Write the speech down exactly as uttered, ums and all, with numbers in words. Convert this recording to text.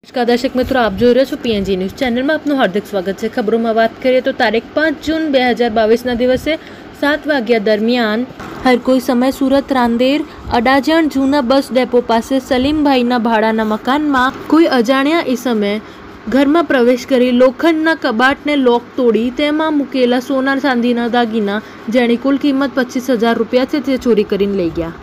नमस्कार दर्शक मित्रों, आप જોઈ રહ્યા છો પીએનજી ન્યૂઝ ચેનલમાં આપનું હાર્દિક સ્વાગત છે। ખબરોમાં વાત કરીએ તો તારીખ પાંચ જૂન બે હજાર બાવીસના દિવસે સાત વાગ્યા દરમિયાન હર કોઈ સમય સુરત રાંદેર અડાજણ જૂના બસ ડેપો પાસે સલીમભાઈના ભાડાના મકાનમાં કોઈ અજાણ્યા ઈસમે ઘરમાં પ્રવેશ કરી લોખંડના કબાટને લોક તોડી તેમાં મૂકેલા સોના ચાંદીના દાગીના જેની કુલ કિંમત પચીસ હજાર રૂપિયા છે તે ચોરી કરીને લઈ ગયા।